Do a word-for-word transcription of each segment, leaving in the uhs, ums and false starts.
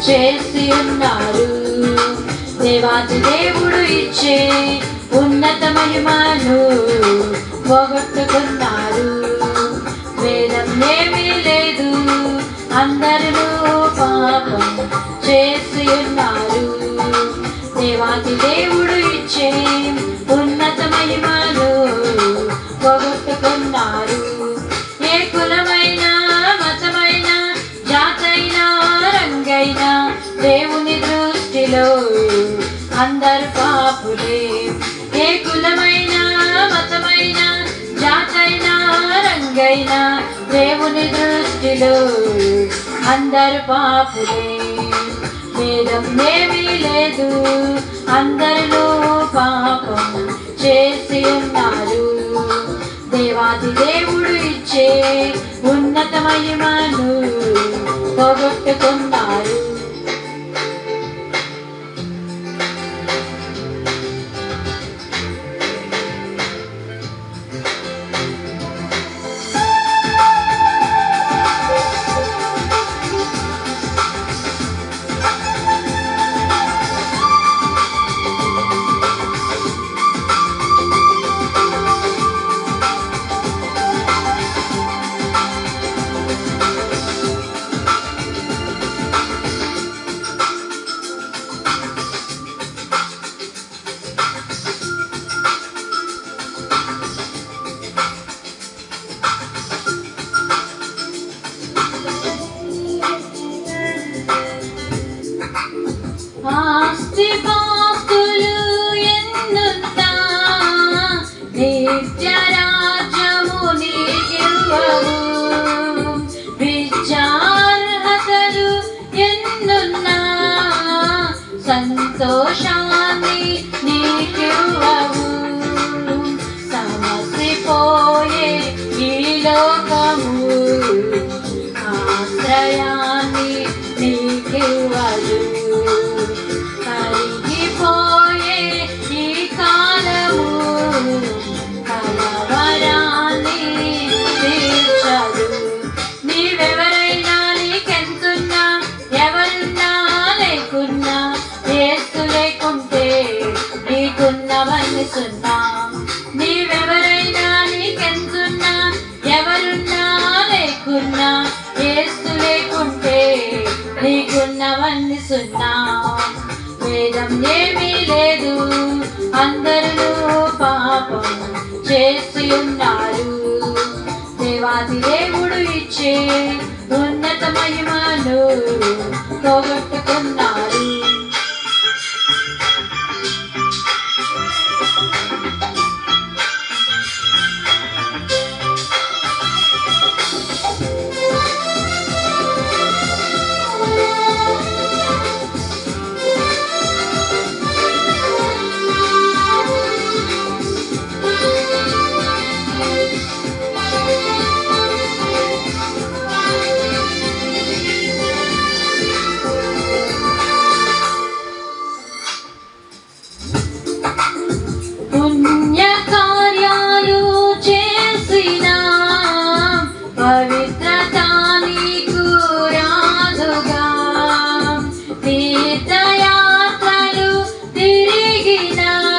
చేసి ఉన్నారు. దేవాది దేవుడు ఇచ్చే ఉన్నత మహిమను పోగొట్టుకున్నారు. వేదం ఏమీ లేదు, అందరూ పాపం చేసి ఉన్నారు. దేవాది దేవుడు ఇచ్చే ఉన్నత మహిమను పోగొట్టుకున్నారు. ఏ కులమైన మతమైన జాతైన రంగైన దేవుని దృష్టిలో అందరు పాపులే. ఏ కులమైన మతమైన జాతైన రంగైన దేవుని దృష్టిలో అందరు పాపులే. భేదం ఏమీ లేదు, అందరూ పాపం చేసి ఉన్నారు. దేవాది దేవుడు ఇచ్చే ఉన్నత మహిమను పోగొట్టుకున్నారు. ఆస్తి పాస్తులు ఎన్నున్నా నిత్య రాజ్యము నీకివ్వవు. విద్యార్హతలు ఎన్నున్నా సంతోషాన్ని నీకివ్వవు. సమసిపోయే ఈ లోకము ఆశ్రయాన్ని నీకివ్వదు. కరిగిపోయే ఈ కాలము కలవరాన్ని తీర్చదు. నీవెవరైనా నీకెంతున్నా ఎవరున్నా లేకున్నా యేసు లేకుంటే నీకున్నవన్నీ సున్నా. నీవెవరైనా నీకెంతున్నా ఎవరున్నా లేకున్నా యేసు లేకుంటే నీకున్నవన్నీ సున్నా. వేదం ఏమీ లేదు, అందరూ పాపం చేసి ఉన్నారు. దేవాది దేవుడు ఇచ్చే ఉన్నత మహిమను పోగొట్టుకున్నారు. పుణ్య కార్యాలు చేసిన పవిత్రత నీకు రాదుగా. తీర్థయాత్రలు తిరిగిన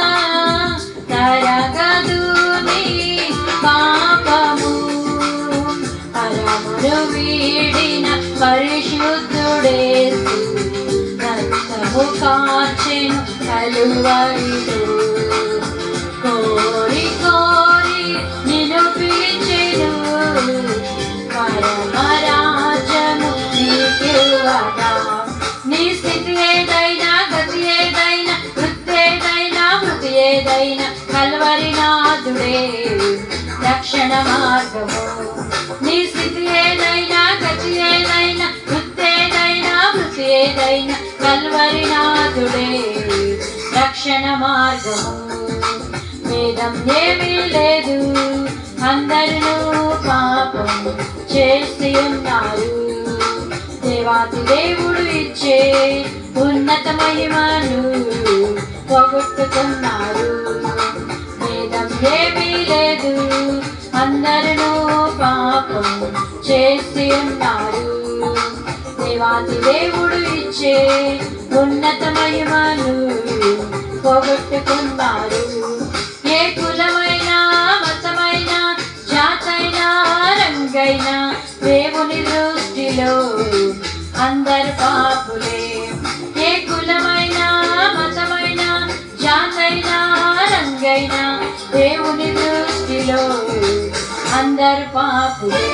తరగదు నీ పాపము. పరమును వీడిన పరిశుద్ధుడేసు రక్తము కార్చెను కలువరిలో. కోరి కోరి నిన్ను పిలిచెను పరమరాజ్యము నీకివ్వగా. నీ స్థితి ఏదైనా గతి ఏదైనా వృత్తి ఏదైనా మృతి ఏదైనా కల్వరి నాథుడే రక్షణ మార్గము. నీ స్థితి ఏదైనా గతి ఏదైనా వృత్తి ఏదైనా మృతి ఏదైనా కల్వరి నాథుడే రక్షణ మార్గము. వేదం ఏమీ లేదు, అందరూ పాపం చేసి ఉన్నారు. దేవాది దేవుడు ఇచ్చే ఉన్నత మహిమను పోగొట్టుకున్నారు. వేదం ఏమీ లేదు, అందరూ పాపం చేసి ఉన్నారు. దేవాతి దేవుడు ఇచ్చే ఉన్నత మహిమను పోగొట్టుకున్నారు. ఏ కులమైనా మతమైనా జాతైనా రంగైనా దేవుని దృష్టిలో అందరు పాపులే. ఏ కులమైనా మతమైనా జాతైనా రంగైనా దేవుని దృష్టిలో అందరు పాపులే.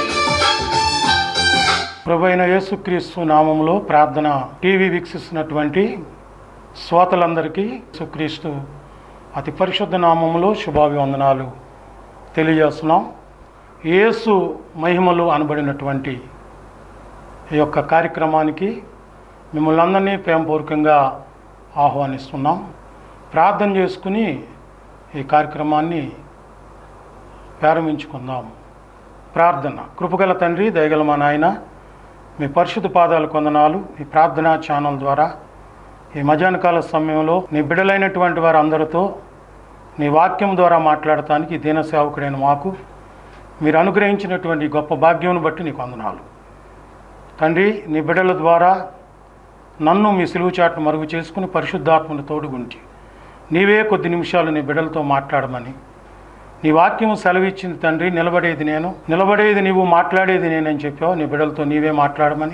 ప్రభువైన యేసుక్రీస్తు నామములో ప్రార్థన టీవీ వీక్షిస్తున్నటువంటి శ్రోతలందరికీ యేసుక్రీస్తు అతి పరిశుద్ధ నామములో శుభాభివందనాలు తెలియజేస్తున్నాం. యేసు మహిమలు అనబడినటువంటి ఈ యొక్క కార్యక్రమానికి మిమ్మల్ని అందరినీ ప్రేమపూర్వకంగా ఆహ్వానిస్తున్నాం. ప్రార్థన చేసుకుని ఈ కార్యక్రమాన్ని ప్రారంభించుకుందాం. ప్రార్థన. కృపగల తండ్రి, దయగల మా నాయన, మీ పరిశుద్ధ పాదాలు కొందనాలు. ఈ ప్రార్థనా ఛానల్ ద్వారా ఈ మధ్యాహ్నకాల సమయంలో నీ బిడ్డలైనటువంటి వారు అందరితో నీ వాక్యం ద్వారా మాట్లాడటానికి దీన సేవకుడైన మాకు మీరు అనుగ్రహించినటువంటి గొప్ప భాగ్యం బట్టి నీకు వందనాలు తండ్రి. నీ బిడ్డల ద్వారా నన్ను మీ సిలువు చాటును మరుగు చేసుకుని పరిశుద్ధాత్మను తోడుగుంటి నీవే కొద్ది నిమిషాలు నీ బిడ్డలతో మాట్లాడమని నీ వాక్యం సెలవిచ్చింది తండ్రి. నిలబడేది నేను, నిలబడేది నీవు, మాట్లాడేది నేనని చెప్పావు. నీ బిడ్డలతో నీవే మాట్లాడమని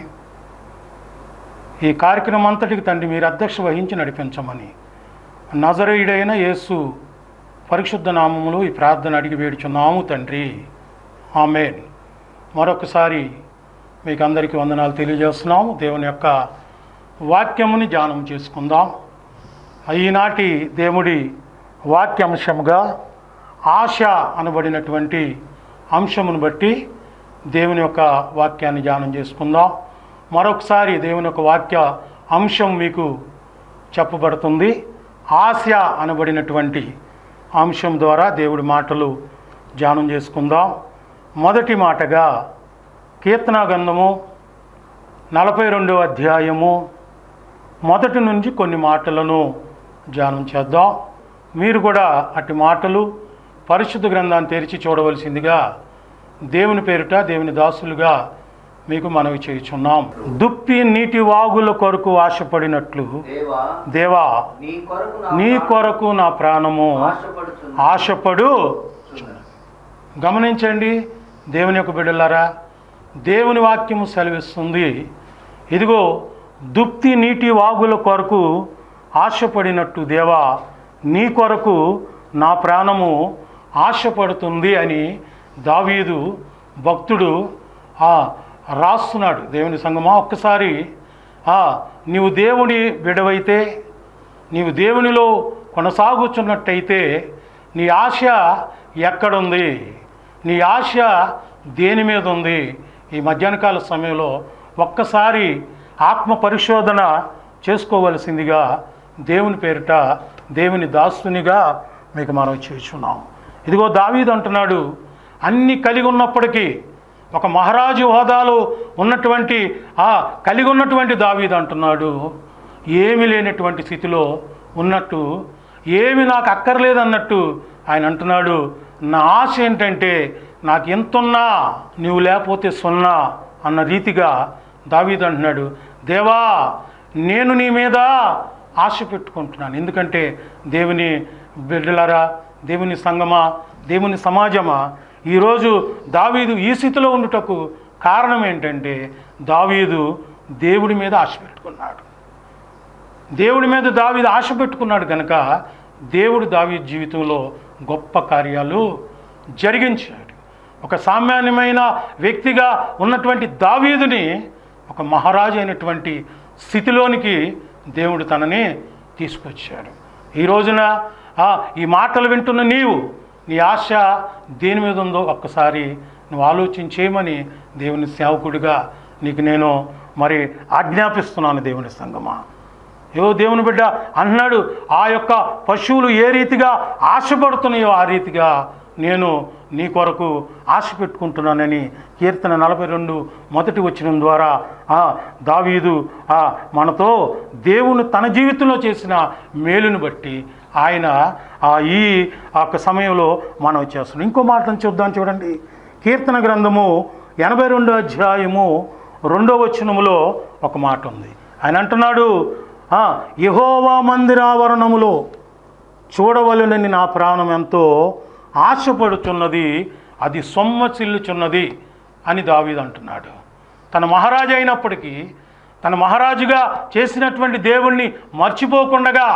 ఈ కార్యక్రమం అంతటికి తండ్రి మీరు అధ్యక్ష వహించి నడిపించమని నజరేయుడైన యేసు పరిశుద్ధ నామములో ఈ ప్రార్థన అడిగి వేడుచున్నాము తండ్రి. ఆమేన్. మరొకసారి మీకు అందరికీ వందనాలు తెలియజేస్తున్నాము. దేవుని యొక్క వాక్యముని ధ్యానం చేసుకుందాం. ఈనాటి దేవుడి వాక్యాంశముగా ఆశ అనబడినటువంటి అంశమును బట్టి దేవుని యొక్క వాక్యాన్ని ధ్యానం చేసుకుందాం. మరొకసారి దేవుని యొక్క వాక్య అంశం మీకు చెప్పబడుతుంది. ఆశ అనబడినటువంటి అంశం ద్వారా దేవుడి మాటలు ధ్యానం చేసుకుందాం. మొదటి మాటగా కీర్తనా గ్రంథము నలభై రెండవ అధ్యాయము మొదటి నుంచి కొన్ని మాటలను ధ్యానం చేద్దాం. మీరు కూడా అట్టి మాటలు పరిశుద్ధ గ్రంథాన్ని తెరిచి చూడవలసిందిగా దేవుని పేరిట దేవుని దాసులుగా మీకు మనవి చేయుచున్నాం. దుప్పి నీటి వాగుల కొరకు ఆశపడినట్లు దేవా నీ కొరకు నా ప్రాణము ఆశపడు. గమనించండి దేవుని యొక్క బిడ్డలారా, దేవుని వాక్యము సెలవిస్తుంది. ఇదిగో దుప్తి నీటి వాగుల కొరకు ఆశపడినట్టు దేవా నీ కొరకు నా ప్రాణము ఆశపడుతుంది అని దావీదు భక్తుడు రాస్తున్నాడు. దేవుని సంగమా, ఒక్కసారి నీవు దేవుని బిడవైతే, నీవు దేవునిలో కొనసాగుచున్నట్టయితే నీ ఆశ ఎక్కడుంది? నీ ఆశ దేని మీద ఉంది? ఈ మధ్యాహ్నకాల సమయంలో ఒక్కసారి ఆత్మ పరిశోధన చేసుకోవలసిందిగా దేవుని పేరిట దేవుని దాసునిగా మీకు మనం చేస్తున్నాం. ఇదిగో దావీదు అంటున్నాడు, అన్ని కలిగి ఉన్నప్పటికీ, ఒక మహారాజు హోదాలో ఉన్నటువంటి ఆ కలిగి ఉన్నటువంటి దావీదు అంటున్నాడు, ఏమి లేనటువంటి స్థితిలో ఉన్నట్టు, ఏమి నాకు అక్కర్లేదన్నట్టు ఆయన అంటున్నాడు, నా ఆశ ఏంటంటే నాకు ఎంతున్నా నీవు లేకపోతే సున్నా అన్న రీతిగా దావీదు అంటున్నాడు, దేవా నేను నీ మీద ఆశ పెట్టుకుంటున్నాను. ఎందుకంటే దేవుని బిడ్డలారా, దేవుని సంగమా, దేవుని సమాజమా, ఈరోజు దావీదు ఈ స్థితిలో ఉండుటకు కారణం ఏంటంటే దావీదు దేవుడి మీద ఆశ పెట్టుకున్నాడు. దేవుడి మీద దావీదు ఆశ పెట్టుకున్నాడు కనుక దేవుడు దావీదు జీవితంలో గొప్ప కార్యాలు జరిగించాడు. ఒక సామాన్యమైన వ్యక్తిగా ఉన్నటువంటి దావీదుని ఒక మహారాజు అయినటువంటి స్థితిలోనికి దేవుడు తనని తీసుకొచ్చాడు. ఈ రోజున ఈ మాటలు వింటున్న నీవు, నీ ఆశ దేని మీద ఉందో ఒక్కసారి నువ్వు ఆలోచించేయమని దేవుని సేవకుడిగా నీకు నేను మరి ఆజ్ఞాపిస్తున్నాను. దేవుని సంగమా, ఏవో దేవుని బిడ్డ అన్నాడు, ఆ యొక్క పశువులు ఏ రీతిగా ఆశపడుతున్నాయో ఆ రీతిగా నేను నీ కొరకు ఆశ పెట్టుకుంటున్నానని కీర్తన నలభై రెండు మొదటి వచనం ద్వారా దావీదు మనతో దేవుని తన జీవితంలో చేసిన మేలును బట్టి ఆయన ఈ యొక్క సమయంలో మనం చేస్తున్నాం. ఇంకో మాటను చూద్దాం. చూడండి, కీర్తన గ్రంథము ఎనభై రెండో అధ్యాయము రెండో వచనములో ఒక మాట ఉంది. ఆయన అంటున్నాడు, యెహోవా మందిరావరణములో చూడవలెనని నా ప్రాణం ఎంతో ఆశపడుచున్నది, అది సొమ్మసిల్లుచున్నది అని దావీదు అంటున్నాడు. తన మహారాజు అయినప్పటికీ తన మహారాజుగా చేసినటువంటి దేవుణ్ణి మర్చిపోకుండగా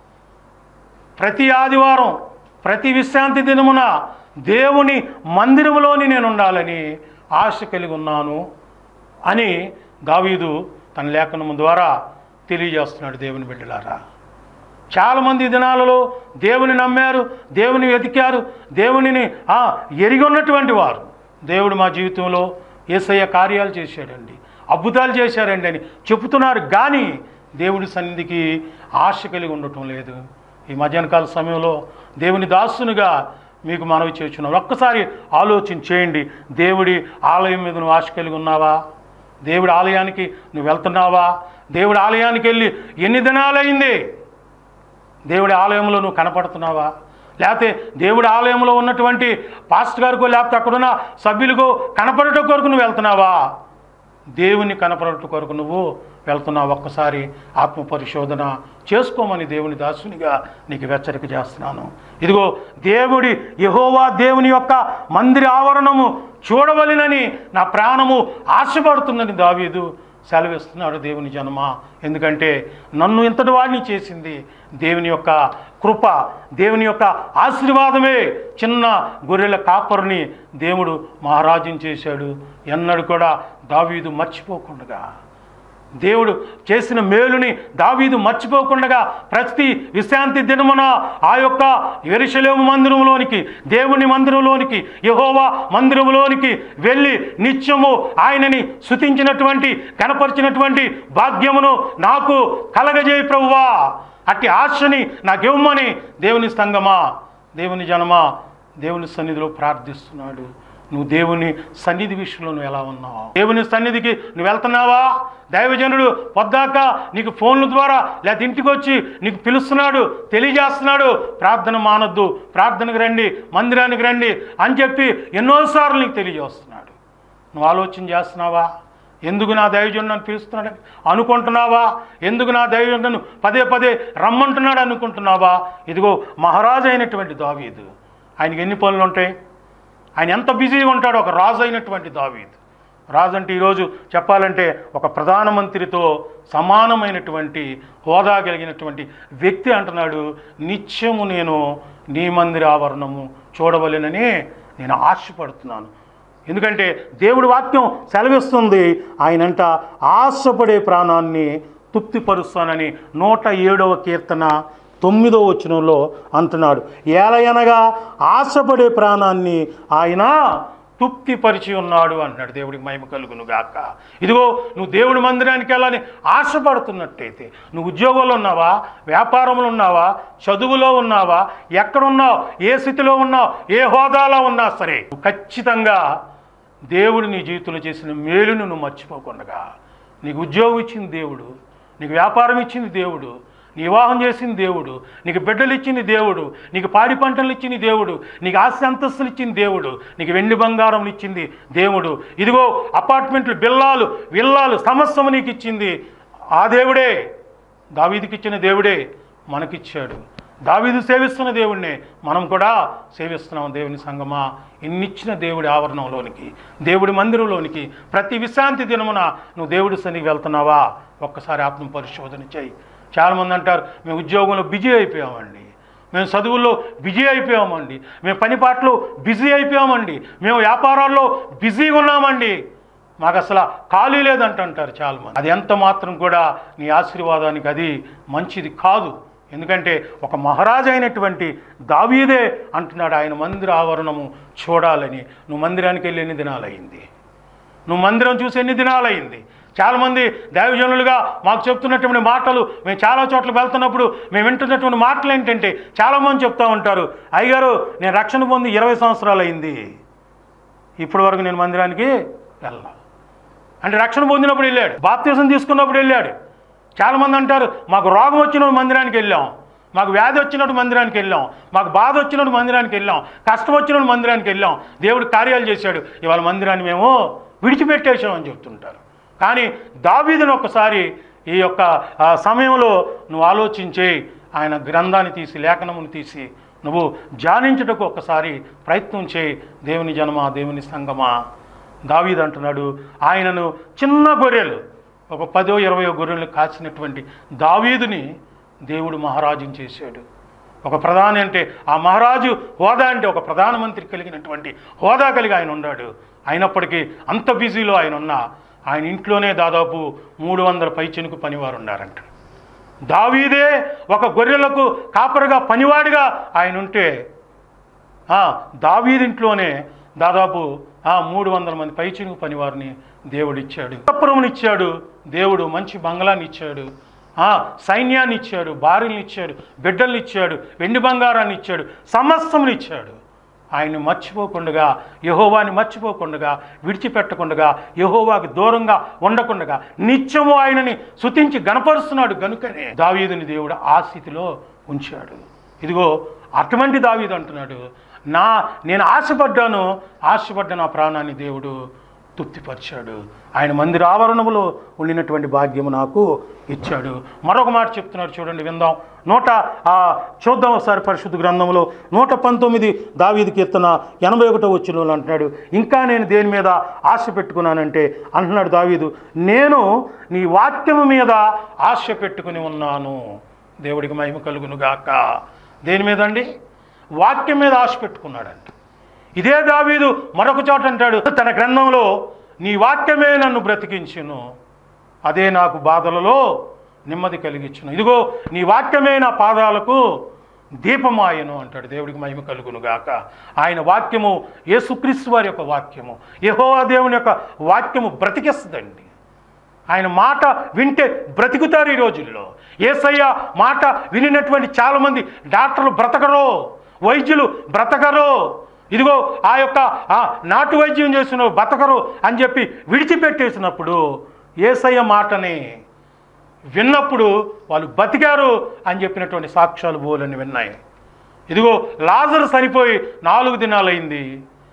ప్రతి ఆదివారం ప్రతి విశ్రాంతి దినమున దేవుని మందిరములోని నేను ఉండాలని ఆశ కలిగి ఉన్నాను అని దావీదు తన లేఖనము ద్వారా తెలియజేస్తున్నాడు. దేవుని బిడ్డలారా, చాలామంది దినాలలో దేవుని నమ్మారు, దేవుని వెతికారు, దేవునిని ఎరిగి ఉన్నటువంటి వారు దేవుడు మా జీవితంలో యేసయ్య కార్యాలు చేశాడండి, అద్భుతాలు చేశారండి అని చెబుతున్నారు. కానీ దేవుడి సన్నిధికి ఆశ కలిగి ఉండటం లేదు. ఈ మధ్యాహ్నకాల సమయంలో దేవుని దాసునిగా మీకు మనవి చేస్తున్నాను, ఒక్కసారి ఆలోచన చేయండి. దేవుడి ఆలయం మీద నువ్వు ఆశ కలిగి ఉన్నావా? దేవుడి ఆలయానికి నువ్వు వెళ్తున్నావా? దేవుడి ఆలయానికి వెళ్ళి ఎన్ని దినాలైంది? దేవుడి ఆలయంలో నువ్వు కనపడుతున్నావా? లేకపోతే దేవుడి ఆలయంలో ఉన్నటువంటి పాస్టర్ గారికో లేకపోతే అక్కడున్న సభ్యులకు కనపడటం కొరకు నువ్వు వెళ్తున్నావా? దేవుని కనపడటం కొరకు నువ్వు వెళ్తున్నావు? ఒక్కసారి ఆత్మ పరిశోధన చేసుకోమని దేవుని దాసునిగా నీకు హెచ్చరిక చేస్తున్నాను. ఇదిగో దేవుడి యెహోవా దేవుని యొక్క మందిర ఆవరణము చూడవలెనని నా ప్రాణము ఆశపడుతుందని దావీదు సెలవిస్తున్నాడు. దేవుని జనమ, ఎందుకంటే నన్ను ఇంతటి వాడిని చేసింది దేవుని యొక్క కృప, దేవుని యొక్క ఆశీర్వాదమే. చిన్న గొర్రెల కాపరిని దేవుడు మహారాజుని చేశాడు. ఎన్నడూ కూడా దావీదు మర్చిపోకుండా, దేవుడు చేసిన మేలుని దావీదు మర్చిపోకుండా ప్రతి విశ్రాంతి దినమున ఆ యొక్క యెరూషలేము మందిరంలోనికి, దేవుని మందిరంలోనికి, యెహోవా మందిరంలోనికి వెళ్ళి నిత్యము ఆయనని స్తుతించినటువంటి కనపరిచినటువంటి భాగ్యమును నాకు కలగజేయి ప్రభువా. అట్టి ఆశని నాకివ్వమని దేవుని సంగమా, దేవుని జనమా దేవుని సన్నిధిలో ప్రార్థిస్తున్నాడు. నువ్వు దేవుని సన్నిధి విషయంలో నువ్వు ఎలా ఉన్నావు? దేవుని సన్నిధికి నువ్వు వెళ్తున్నావా? దైవజనుడు పొద్దాక నీకు ఫోన్ల ద్వారా లేదా ఇంటికి వచ్చి నీకు పిలుస్తున్నాడు, తెలియజేస్తున్నాడు, ప్రార్థన మానొద్దు, ప్రార్థనకు రండి, మందిరానికి రండి అని చెప్పి ఎన్నోసార్లు నీకు తెలియజేస్తున్నాడు. నువ్వు ఆలోచన చేస్తున్నావా? ఎందుకు నా దైవజనుడు నన్ను పిలుస్తున్నాడు అనుకుంటున్నావా? ఎందుకు నా దైవజనుడు నన్ను పదే పదే రమ్మంటున్నాడు అనుకుంటున్నావా? ఇదిగో మహారాజు అయినటువంటి దావీదు, ఆయనకి ఎన్ని పనులు ఉంటాయి? ఆయన ఎంత బిజీగా ఉంటాడో ఒక రాజు అయినటువంటి దావీదు. రాజు అంటే ఈరోజు చెప్పాలంటే ఒక ప్రధానమంత్రితో సమానమైనటువంటి హోదా కలిగినటువంటి వ్యక్తి అంటున్నాడు, నిత్యము నేను నీ మందిర ఆవరణము చూడవలెనని నేను ఆశపడుతున్నాను. ఎందుకంటే దేవుడి వాక్యం సెలవిస్తుంది, ఆయనంట ఆశపడే ప్రాణాన్ని తృప్తిపరుస్తానని నూట ఏడవ కీర్తన తొమ్మిదో వచనంలో అంటున్నాడు. ఏలయనగా ఆశపడే ప్రాణాన్ని ఆయన తృప్తిపరిచి ఉన్నాడు అంటున్నాడు. దేవుడికి మహిమ కలుగును గాక. ఇదిగో నువ్వు దేవుడి మందిరానికి వెళ్ళాలని ఆశపడుతున్నట్టయితే, నువ్వు ఉద్యోగంలో ఉన్నావా, వ్యాపారంలో ఉన్నావా, చదువులో ఉన్నావా, ఎక్కడున్నావు, ఏ స్థితిలో ఉన్నావు, ఏ హోదాలో ఉన్నా సరే, ఖచ్చితంగా దేవుడు నీ జీవితంలో చేసిన మేలును నువ్వు మర్చిపోకుండా, నీకు ఉద్యోగం ఇచ్చింది దేవుడు, నీకు వ్యాపారం ఇచ్చింది దేవుడు, నీ వివాహం చేసింది దేవుడు, నీకు బిడ్డలు ఇచ్చింది దేవుడు, నీకు పాడి పంటలు ఇచ్చింది దేవుడు, నీకు ఆస్తి అంతస్తులు ఇచ్చింది దేవుడు, నీకు వెండి బంగారం ఇచ్చింది దేవుడు, ఇదిగో అపార్ట్మెంట్లు, బిల్లాలు, విల్లాలు, సమస్తము నీకు ఇచ్చింది ఆ దేవుడే. దావీదుకి ఇచ్చిన దేవుడే మనకిచ్చాడు. దావీదు సేవిస్తున్న దేవుడినే మనం కూడా సేవిస్తున్నాం. దేవుని సంగమా, ఇన్నిచ్చిన దేవుడి ఆవరణంలోనికి, దేవుడి మందిరంలోనికి ప్రతి విశ్రాంతి దినమున నువ్వు దేవుడి సన్నిధికి వెళ్తున్నావా? ఒక్కసారి ఆత్మ పరిశోధన చేయి. చాలామంది అంటారు, మేము ఉద్యోగంలో బిజీ అయిపోయామండి, మేము చదువుల్లో బిజీ అయిపోయామండి, మేము పని పాటలో బిజీ అయిపోయామండి, మేము వ్యాపారాల్లో బిజీగా ఉన్నామండి, మాకు అసలు ఖాళీ లేదంటుంటారు చాలామంది. అది ఎంత మాత్రం కూడా నీ ఆశీర్వాదానికి అది మంచిది కాదు. ఎందుకంటే ఒక మహారాజు అయినటువంటి దావీదే అంటున్నాడు, ఆయన మందిర ఆవరణము చూడాలని. నువ్వు మందిరానికి వెళ్ళి ఎన్ని దినాలయ్యింది? నువ్వు మందిరం చూసి ఎన్ని దినాలయ్యింది? చాలామంది దైవజనులుగా మాకు చెప్తున్నటువంటి మాటలు, మేము చాలా చోట్లకి వెళ్తున్నప్పుడు మేము వింటున్నటువంటి మాటలు ఏంటంటే, చాలామంది చెప్తూ ఉంటారు, అయ్యగారు నేను రక్షణ పొంది ఇరవై సంవత్సరాలు అయింది, ఇప్పటి వరకు నేను మందిరానికి వెళ్ళా. అంటే రక్షణ పొందినప్పుడు వెళ్ళాడు, బాప్తిసం తీసుకున్నప్పుడు వెళ్ళాడు. చాలామంది అంటారు, మాకు రోగం వచ్చినప్పుడు మందిరానికి వెళ్ళాం, మాకు వ్యాధి వచ్చినప్పుడు మందిరానికి వెళ్ళాం, మాకు బాధ వచ్చినప్పుడు మందిరానికి వెళ్ళాం, కష్టం వచ్చినప్పుడు మందిరానికి వెళ్ళాం, దేవుడు కార్యాలు చేశాడు, ఇవాళ మందిరాన్ని మేము విడిచిపెట్టేసాం అని చెప్తుంటారు. కానీ దావీదును ఒక్కసారి ఈ యొక్క ఆ, సమయంలో నువ్వు ఆలోచించే ఆయన గ్రంథాన్ని తీసి లేఖనమును తీసి నువ్వు ధ్యానించుటకు ఒక్కసారి ప్రయత్నం చేయి. దేవుని జనమా, దేవుని సంగమా, దావీదు అంటున్నాడు ఆయనను చిన్న గొర్రెలు ఒక పదో ఇరవయో గొర్రెలు కాచినటువంటి దావీదుని దేవుడు మహారాజుని చేశాడు. ఒక ప్రధాని అంటే ఆ మహారాజు హోదా అంటే ఒక ప్రధానమంత్రి కలిగినటువంటి హోదా కలిగి ఆయన ఉన్నాడు. అయినప్పటికీ అంత బిజీలో ఆయన ఉన్నా ఆయన ఇంట్లోనే దాదాపు మూడు వందల పైచెనుకు పనివారు ఉన్నారంట. దావీదే ఒక గొర్రెలకు కాపరిగా పనివాడిగా ఆయన ఉంటే దావీదింట్లోనే దాదాపు మూడు వందల మంది పైచెనుకు పనివారిని దేవుడు ఇచ్చాడు. పురమునిచ్చాడు దేవుడు, మంచి బంగ్లాన్ని ఇచ్చాడు, సైన్యాన్ని ఇచ్చాడు, భార్యలను ఇచ్చాడు, బిడ్డల్ని ఇచ్చాడు, వెండి బంగారాన్ని ఇచ్చాడు, సమస్తమును ఇచ్చాడు. ఆయన్ని మర్చిపోకుండా, యెహోవాని మర్చిపోకుండా, విడిచిపెట్టకుండా, యెహోవాకి దూరంగా ఉండకుండా నిత్యము ఆయనని స్తుతించి గణపరుస్తున్నాడు. గనుకనే దావీదుని దేవుడు ఆ స్థితిలో ఉంచాడు. ఇదిగో అటువంటి దావీదు అంటున్నాడు, నా నేను ఆశపడ్డాను, ఆశపడ్డ నా ప్రాణాన్ని దేవుడు తృప్తిపరిచాడు. ఆయన మందిర ఆవరణములో ఉండినటువంటి భాగ్యము నాకు ఇచ్చాడు. మరొక మాట చెప్తున్నాడు, చూడండి, విందాం. నూట చూద్దాం ఒకసారి పరిశుద్ధ గ్రంథంలో నూట పంతొమ్మిది దావీదు కీర్తన ఎనభై ఒకటో వచనంలో అంటున్నాడు, ఇంకా నేను దేని మీద ఆశ పెట్టుకున్నానంటే అంటున్నాడు దావీదు, నేను నీ వాక్యము మీద ఆశ పెట్టుకుని ఉన్నాను. దేవుడికి మహిమ కలుగును గాక. దేని మీద అండి? వాక్యం మీద ఆశ పెట్టుకున్నాడంట. ఇదే దావీదు మరొక చోట అంటాడు తన గ్రంథంలో, నీ వాక్యమే నన్ను బ్రతికించును, అదే నాకు బాధలలో నెమ్మది కలిగించును. ఇదిగో నీ వాక్యమే నా పాదాలకు దీపమాయను అంటాడు. దేవుడికి మహిమ కలుగును గాక. ఆయన వాక్యము యేసుక్రీస్తు వారి యొక్క వాక్యము, యెహోవా దేవుని యొక్క వాక్యము బ్రతికిస్తుందండి. ఆయన మాట వింటే బ్రతుకుతారు. ఈ రోజుల్లో యేసయ్య మాట వినినటువంటి చాలామంది డాక్టర్లు బ్రతకరు, వైద్యులు బ్రతకరు. ఇదిగో ఆ యొక్క నాటు వైద్యం చేసిన బతకరు అని చెప్పి విడిచిపెట్టేసినప్పుడు యేసయ్య మాటని విన్నప్పుడు వాళ్ళు బతికారు అని చెప్పినటువంటి సాక్ష్యాలు బోలని విన్నాయి. ఇదిగో లాజరు చనిపోయి నాలుగు దినాలైంది.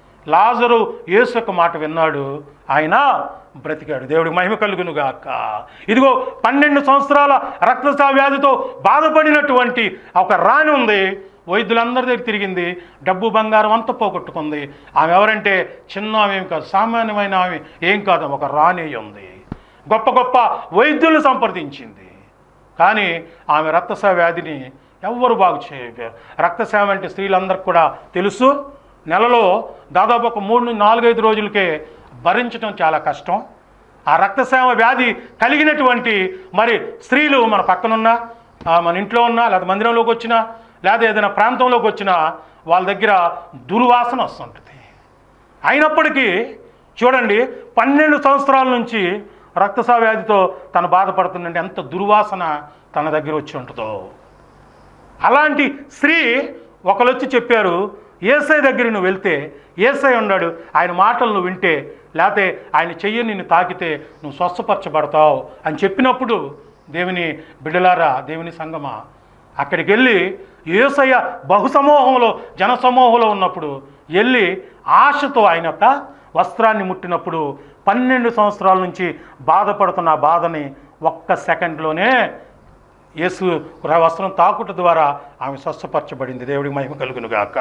లాజరు యేసు యొక్క మాట విన్నాడు, ఆయన బ్రతికాడు. దేవుడికి మహిమ కలుగును గాక. ఇదిగో పన్నెండు సంవత్సరాల రక్తస్రావ వ్యాధితో బాధపడినటువంటి ఒక రాణి ఉంది. వైద్యులందరి దగ్గర తిరిగింది, డబ్బు బంగారం అంతా పోగొట్టుకుంది. ఆమె ఎవరంటే చిన్న ఆమె ఏం కాదు, సామాన్యమైన ఆమె ఏం కాదు, ఒక రాణి ఉంది. గొప్ప గొప్ప వైద్యులను సంప్రదించింది, కానీ ఆమె రక్తస్రావ వ్యాధిని ఎవ్వరు బాగు చేయలేరు. రక్తస్రావం అంటే స్త్రీలందరికీ కూడా తెలుసు. నెలలో దాదాపు ఒక మూడు నుంచి నాలుగైదు రోజులకే భరించడం చాలా కష్టం. ఆ రక్తస్రావ వ్యాధి కలిగినటువంటి మరి స్త్రీలు మన పక్కనున్నా, మన ఇంట్లో ఉన్నా, లేదా మందిరంలోకి వచ్చినా, లేదా ఏదైనా ప్రాంతంలోకి వచ్చినా వాళ్ళ దగ్గర దుర్వాసన వస్తుంటుంది. అయినప్పటికీ చూడండి, పన్నెండు సంవత్సరాల నుంచి రక్తస్రావ వ్యాధితో తను బాధపడుతుందంటే ఎంత దుర్వాసన తన దగ్గర వచ్చి ఉంటుందో. అలాంటి స్త్రీ ఒకరు వచ్చి చెప్పారు, యేసయ్య దగ్గర నువ్వు వెళ్తే యేసయ్య ఉన్నాడు, ఆయన మాటలు నువ్వు వింటే, లేకపోతే ఆయన చెయ్యి నిన్ను తాకితే నువ్వు స్వస్థపరచబడతావు అని చెప్పినప్పుడు, దేవుని బిడ్డలారా, దేవుని సంగమా, అక్కడికి వెళ్ళి యేసయ్య బహుసమూహంలో జనసమూహంలో ఉన్నప్పుడు వెళ్ళి ఆశతో ఆయన యొక్క వస్త్రాన్ని ముట్టినప్పుడు పన్నెండు సంవత్సరాల నుంచి బాధపడుతున్న ఆ బాధని ఒక్క సెకండ్లోనే యేసు వస్త్రం తాకుట ద్వారా ఆమె స్వస్థపరచబడింది. దేవుడికి మహిమ కలుగును గాక.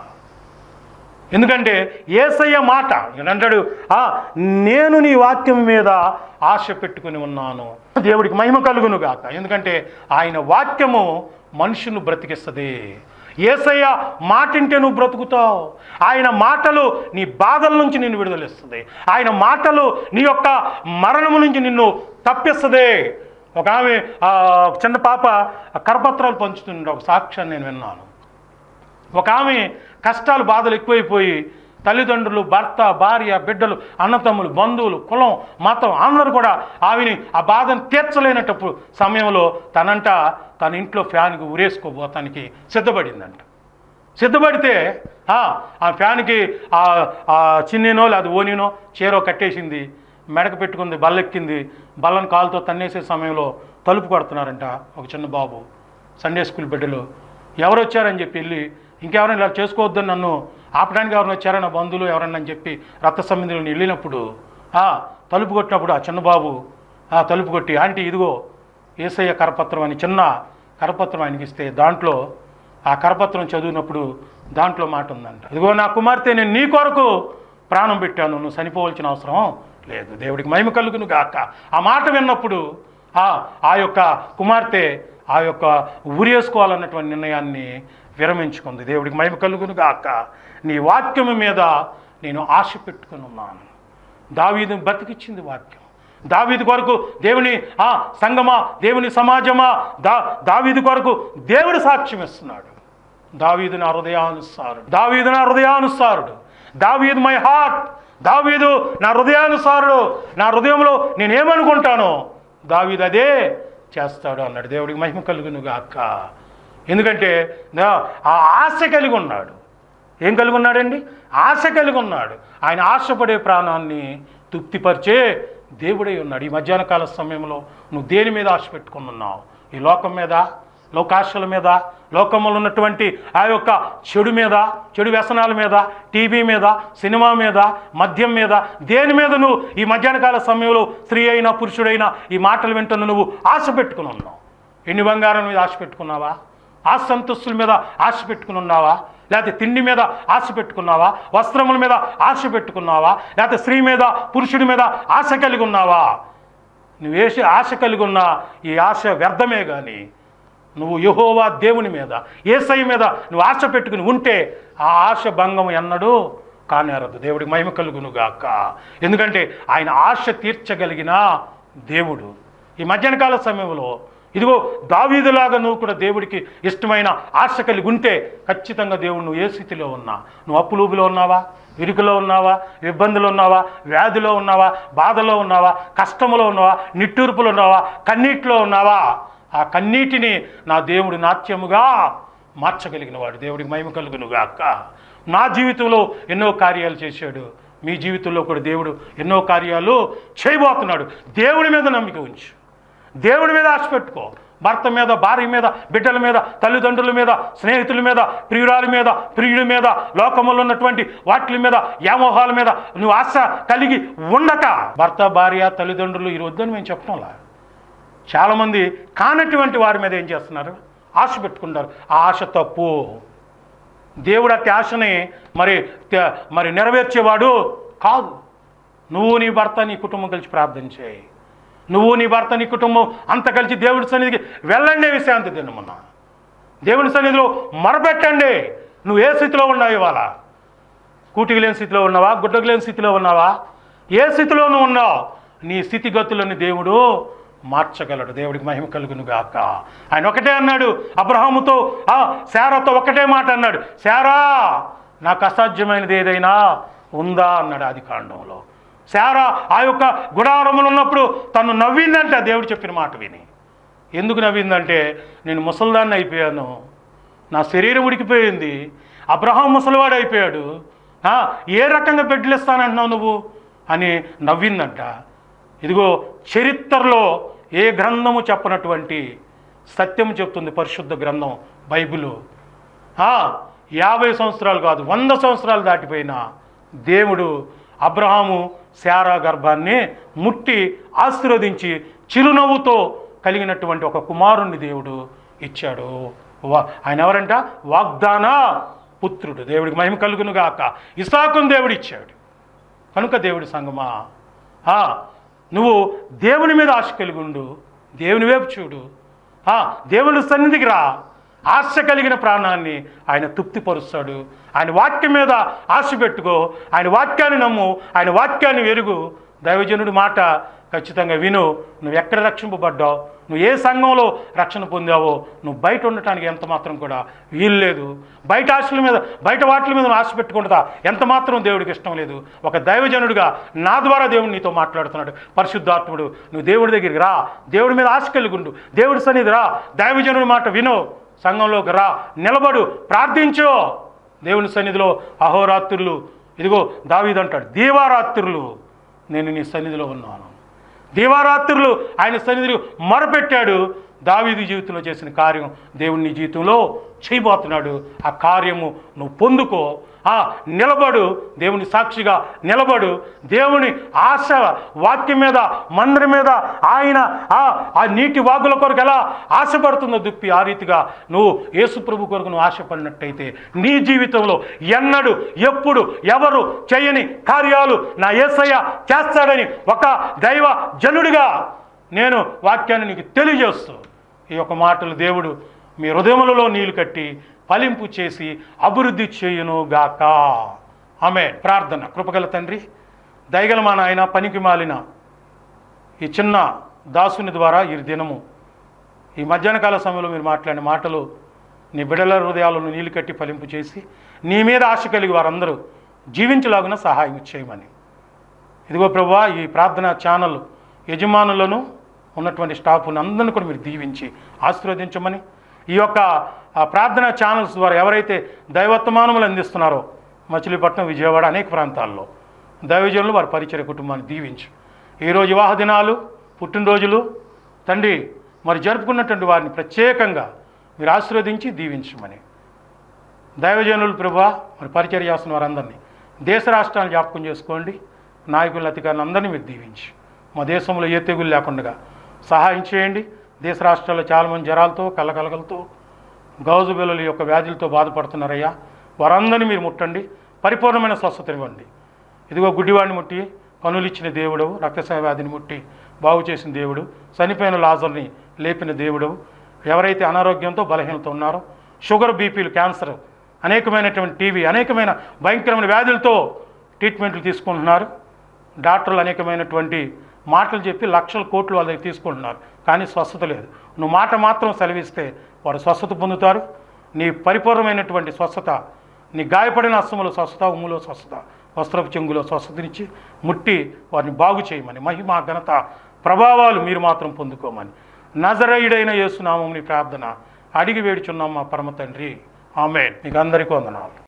ఎందుకంటే యేసయ్య మాట అంటాడు, నేను నీ వాక్యం మీద ఆశ పెట్టుకుని ఉన్నాను. దేవుడికి మహిమ కలుగును గాక. ఎందుకంటే ఆయన వాక్యము మనుషును బ్రతికిస్తుంది. యేసయ్య మాటింటే నువ్వు బ్రతుకుతావు. ఆయన మాటలు నీ బాధల నుంచి నిన్ను విడుదలిస్తుంది. ఆయన మాటలు నీ యొక్క మరణము నుంచి నిన్ను తప్పిస్తుంది. ఒక ఆమె చిన్న పాప కరపత్రాలు పంచుతుండే ఒక సాక్ష్యాన్ని నేను విన్నాను. ఒక ఆమె కష్టాలు బాధలు ఎక్కువైపోయి తల్లిదండ్రులు, భర్త, భార్య, బిడ్డలు, అన్నతమ్ములు, బంధువులు, కులం, మతం అందరూ కూడా ఆమెని ఆ బాధను తీర్చలేనప్పుడు సమయంలో తనంట తన ఇంట్లో ఫ్యాన్కి ఉరేసుకోబోతానికి సిద్ధపడిందంట. సిద్ధపడితే ఆ ఫ్యాన్కి ఆ చిన్నినో లేదా ఓనినో చీరో కట్టేసింది, మెడకు పెట్టుకుంది, బల్లెక్కింది. బల్లను కాలుతో తన్నేసే సమయంలో తలుపు కొడుతున్నారంట ఒక చిన్న బాబు, సండే స్కూల్ బిడ్డలు. ఎవరు వచ్చారని చెప్పి వెళ్ళి, ఇంకెవరైనా ఇలా చేసుకోవద్దని నన్ను ఆపడానికి ఎవరైనా వచ్చారా, నా బంధువులు ఎవరన్నా అని చెప్పి రక్త సంబంధులను వెళ్ళినప్పుడు తలుపు కొట్టినప్పుడు ఆ చిన్నబాబు ఆ తలుపు కొట్టి, ఆంటీ ఇదిగో యేసయ్య కరపత్రం అని చిన్న కరపత్రం ఆయనకి ఇస్తే దాంట్లో ఆ కరపత్రం చదివినప్పుడు దాంట్లో మాట ఉందంట, ఇదిగో నా కుమార్తె నేను నీ కొరకు ప్రాణం పెట్టాను, నువ్వు చనిపోవాల్సిన అవసరం లేదు, దేవుడికి మహిమ కలుగును గాక. ఆ మాట విన్నప్పుడు ఆ ఆ యొక్క కుమార్తె ఆ యొక్క ఉరేసుకోవాలన్నటువంటి నిర్ణయాన్ని విరమించుకుంది. దేవుడికి మహిమ కలుగును గాక. నీ వాక్యము మీద నేను ఆశ పెట్టుకుని ఉన్నాను. దావీదుని బతికిచ్చింది వాక్యం. దావీదు కొరకు దేవుని ఆ సంగమా, దేవుని సమాజమా, దా దావీదు కొరకు దేవుడు సాక్ష్యం ఇస్తున్నాడు. దావీదు నా హృదయానుసారుడు, దావీదు నా హృదయానుసారుడు, దావీదు మై హార్ట్, దావీదు నా హృదయానుసారుడు, నా హృదయంలో నేనేమనుకుంటానో దావీదు అదే చేస్తాడు అన్నాడు. దేవుడికి మహిమ కలుగును గాక. ఎందుకంటే ఆ ఆశ కలిగి ఉన్నాడు. ఏం కలిగి ఉన్నాడండి? ఆశ కలిగి ఉన్నాడు. ఆయన ఆశపడే ప్రాణాన్ని తృప్తిపరిచే దేవుడై ఉన్నాడు. ఈ మధ్యాహ్న కాల సమయంలో నువ్వు దేని మీద ఆశ పెట్టుకుని ఉన్నావు? ఈ లోకం మీద, లోకాశల మీద, లోకంలో ఉన్నటువంటి ఆ యొక్క చెడు మీద, చెడు వ్యసనాల మీద, టీవీ మీద, సినిమా మీద, మద్యం మీద, దేని మీద నువ్వు ఈ మధ్యాహ్న కాల సమయంలో స్త్రీ అయినా పురుషుడైనా ఈ మాటలు వింటున్న నువ్వు ఆశ పెట్టుకుని ఉన్నావు? ఎన్ని బంగారం మీద ఆశ పెట్టుకున్నావా? ఆశ సంతస్తుల మీద ఆశ పెట్టుకుని ఉన్నావా? లేకపోతే తిండి మీద ఆశ పెట్టుకున్నావా? వస్త్రముల మీద ఆశ పెట్టుకున్నావా? లేకపోతే స్త్రీ మీద, పురుషుడి మీద ఆశ కలిగి ఉన్నావా? నువ్వు ఏ ఆశ కలిగి ఉన్నా ఈ ఆశ వ్యర్థమే. కానీ నువ్వు యెహోవా దేవుని మీద, యేసయ్య మీద నువ్వు ఆశ పెట్టుకుని ఉంటే ఆ ఆశ భంగం ఎన్నడూ కానేరదు. దేవుడికి మహిమ కలుగును గాక. ఎందుకంటే ఆయన ఆశ తీర్చగలిగిన దేవుడు. ఈ మధ్యాహ్న కాల సమయంలో ఇదిగో దావీదులాగా నువ్వు కూడా దేవుడికి ఇష్టమైన ఆశ కలిగి ఉంటే ఖచ్చితంగా దేవుడు నువ్వు ఏ స్థితిలో ఉన్నా, నువ్వు అప్పులూబిలో ఉన్నావా, ఇరుకులో ఉన్నావా, ఇబ్బందులో ఉన్నావా, వ్యాధిలో ఉన్నావా, బాధలో ఉన్నావా, కష్టములో ఉన్నావా, నిట్టూర్పులో ఉన్నావా, కన్నీటిలో ఉన్నావా, ఆ కన్నీటిని నా దేవుడు నాట్యముగా మార్చగలిగిన వాడు. దేవుడికి మహిమ కలుగును గాక. నా జీవితంలో ఎన్నో కార్యాలు చేశాడు. మీ జీవితంలో కూడా దేవుడు ఎన్నో కార్యాలు చేయబోతున్నాడు. దేవుడి మీద నమ్మిక ఉంచు, దేవుడి మీద ఆశ పెట్టుకో. భర్త మీద, భార్య మీద, బిడ్డల మీద, తల్లిదండ్రుల మీద, స్నేహితుల మీద, ప్రియురాల మీద, ప్రియుడి మీద, లోకములో ఉన్నటువంటి వాటి మీద, వ్యామోహాల మీద నువ్వు ఆశ కలిగి ఉండక, భర్త, భార్య, తల్లిదండ్రులు ఈ వద్దని మేము చెప్పడంలా, చాలామంది కానటువంటి వారి మీద ఏం చేస్తున్నారు? ఆశ పెట్టుకుంటారు. ఆ ఆశ తప్పు. దేవుడు అట్టి ఆశని మరి మరి నెరవేర్చేవాడు కాదు. నువ్వు నీ భర్త, నీ కుటుంబం కలిసి ప్రార్థన చేయి. నువ్వు నీ భర్త, నీ కుటుంబం అంత కలిసి దేవుడి సన్నిధికి వెళ్ళండి. విశ్రాంతి దినమున దేవుని సన్నిధిలో మొరపెట్టండి. నువ్వు ఏ స్థితిలో ఉన్నావు? ఇవాళ కూటికి లేని స్థితిలో ఉన్నావా? గుడ్డకు లేని స్థితిలో ఉన్నావా? ఏ స్థితిలో నువ్వు ఉన్నావు? నీ స్థితిగతులను దేవుడు మార్చగలడు. దేవుడికి మహిమ కలుగును గాక. ఆయన ఒకటే అన్నాడు అబ్రహాముతో, ఆ శారాతో ఒకటే మాట అన్నాడు, శారా నాకు అసాధ్యమైనది ఏదైనా ఉందా అన్నాడు ఆది కాండంలో. శారా ఆ యొక్క గుడారములు ఉన్నప్పుడు తను నవ్విందంట దేవుడు చెప్పిన మాట విని. ఎందుకు నవ్విందంటే, నేను ముసలిదాన్ని అయిపోయాను, నా శరీరం ఉడికిపోయింది, అబ్రహాం ముసలివాడు అయిపోయాడు, ఏ రకంగా బిడ్డలు ఇస్తానంటున్నావు నువ్వు అని నవ్విందంట. ఇదిగో చరిత్రలో ఏ గ్రంథము చెప్పనటువంటి సత్యం చెప్తుంది పరిశుద్ధ గ్రంథం బైబిలు. యాభై సంవత్సరాలు కాదు, వంద సంవత్సరాలు దాటిపోయిన దేవుడు అబ్రహాము శారా గర్భాన్ని ముట్టి ఆశీర్వదించి చిరునవ్వుతో కలిగినటువంటి ఒక కుమారుణ్ణి దేవుడు ఇచ్చాడు. ఆయన ఎవరంట? వాగ్దాన పుత్రుడు. దేవుడికి మహిమ కలుగును గాక. ఇసాకును దేవుడు ఇచ్చాడు. కనుక దేవుడి సంగమా, నువ్వు దేవుని మీద ఆశ కలిగి ఉండు, దేవుని వైపు చూడు, దేవుని సన్నిధికి రా. ఆశ కలిగిన ప్రాణాన్ని ఆయన తృప్తిపరుస్తాడు. ఆయన వాక్యం మీద ఆశ పెట్టుకో, ఆయన వాక్యాన్ని నమ్ము, ఆయన వాక్యాన్ని వెరుగు. దైవజనుడి మాట ఖచ్చితంగా విను. నువ్వు ఎక్కడ రక్షింపబడ్డావు, నువ్వు ఏ సంఘంలో రక్షణ పొందావో నువ్వు బయట ఉండటానికి ఎంత మాత్రం కూడా వీలు లేదు. బయట ఆశల మీద, బయట వాటిల మీద ఆశ పెట్టుకుంటా ఎంత మాత్రం దేవుడికి ఇష్టం లేదు. ఒక దైవజనుడిగా నా ద్వారా దేవుడు నీతో మాట్లాడుతున్నాడు. పరిశుద్ధాత్ముడు, నువ్వు దేవుడి దగ్గరికి రా, దేవుడి మీద ఆశ కలిగి ఉండు, దేవుడి సన్నిధి రా, దైవజనుడి మాట విను, సంఘంలోకి రా, నిలబడు, ప్రార్థించు. దేవుని సన్నిధిలో అహోరాత్రులు, ఇదిగో దావీదు అంటాడు, దీవారాత్రులు నేను నీ సన్నిధిలో ఉన్నాను. దీవారాత్రులు ఆయన సన్నిధిలో మొరపెట్టాడు. దావీదు జీవితంలో చేసిన కార్యం దేవుని నీ జీవితంలో చేయబోతున్నాడు. ఆ కార్యము నువ్వు పొందుకో. ఆ నిలబడు, దేవుని సాక్షిగా నిలబడు. దేవుని ఆశ వాక్యం మీద, మందిరం మీద, ఆయన ఆ నీటి వాగుల కొరకు ఎలా ఆశపడుతుందో దుప్పి, ఆ రీతిగా నువ్వు యేసు ప్రభు కొరకు నువ్వు ఆశపడినట్టయితే నీ జీవితంలో ఎన్నడూ ఎప్పుడు ఎవరు చేయని కార్యాలు నా యేసయ్య చేస్తాడని ఒక దైవ జనుడిగా నేను వాక్యాన్ని నీకు తెలియజేస్తూ ఈ యొక్క మాటలు దేవుడు మీ హృదయములలో నీళ్లు కట్టి ఫలింపు చేసి అభివృద్ధి చేయును గాక. ఆమేన్. ప్రార్థన. కృపగల తండ్రి, దయగల మా నాయన, పనికి మాలిన ఈ చిన్న దాసుని ద్వారా ఈ దినము ఈ మధ్యాహ్న కాల సమయంలో మీరు మాట్లాడిన మాటలు నీ బిడ్డల హృదయాలను నీళ్లు కట్టి ఫలింపు చేసి నీ మీద ఆశ కలిగి వారందరూ జీవించలాగున సహాయం చేయమని. ఇదిగో ప్రభువా, ఈ ప్రార్థన ఛానల్ యజమానులను ఉన్నటువంటి స్టాఫ్ను అందరిని కూడా మీరు దీవించి ఆశీర్వదించమని, ఈ యొక్క ప్రార్థన ఛానల్స్ ద్వారా ఎవరైతే దైవత్వమానములు అందిస్తున్నారో మచిలీపట్నం, విజయవాడ అనేక ప్రాంతాల్లో దైవజనులు వారి పరిచర్య కుటుంబాన్ని దీవించు. ఈరోజు వివాహ దినాలు, పుట్టినరోజులు తండ్రి మరి జరుపుకున్నటువంటి వారిని ప్రత్యేకంగా మీరు ఆశీర్వదించి దీవించమని, దైవజనులు ప్రభువా మరి పరిచర్య చేస్తున్న వారందరినీ దేశ రాష్ట్రాలను జ్ఞాపకం చేసుకోండి. నాయకుల అధికారులు అందరినీ మీరు దీవించి మా దేశంలో ఏ తెగులు లేకుండా సహాయం చేయండి. దేశ రాష్ట్రాల్లో చాలామంది జ్వరాలతో, కళ్ళకలకలతో, గౌజు బిల్లల యొక్క వ్యాధులతో బాధపడుతున్నారయ్యా. వారందరినీ మీరు ముట్టండి, పరిపూర్ణమైన స్వస్థత ఇవ్వండి. ఇదిగో గుడ్డివాడిని ముట్టి కనులు ఇచ్చిన దేవుడు, రక్తస్రావ వ్యాధిని ముట్టి బాగు చేసిన దేవుడు, చనిపోయిన లాజర్ని లేపిన దేవుడు, ఎవరైతే అనారోగ్యంతో బలహీనత ఉన్నారో, షుగర్, బీపీలు, క్యాన్సర్, అనేకమైనటువంటి టీవీ, అనేకమైన భయంకరమైన వ్యాధులతో ట్రీట్మెంట్లు తీసుకుంటున్నారు. డాక్టర్లు అనేకమైనటువంటి మాటలు చెప్పి లక్షల కోట్లు వాళ్ళ దగ్గర తీసుకుంటున్నారు, కానీ స్వస్థత లేదు. నువ్వు మాట మాత్రం సెలవిస్తే వారు స్వస్థత పొందుతారు. నీ పరిపూర్ణమైనటువంటి స్వస్థత, నీ గాయపడిన అస్సములో స్వస్థత, ఉమ్ములో స్వస్థత, వస్త్రపు చెంగులో స్వస్థతనిచ్చి ముట్టి వారిని బాగు చేయమని, మహిమ, ఘనత, ప్రభావాలు మీరు మాత్రం పొందుకోమని నజరేయుడైన యేసు నామమున ప్రార్థన అడిగి వేడుచున్నాం మా పరమ తండ్రి. ఆమేన్. మీకు అందరికీ వందనాలు.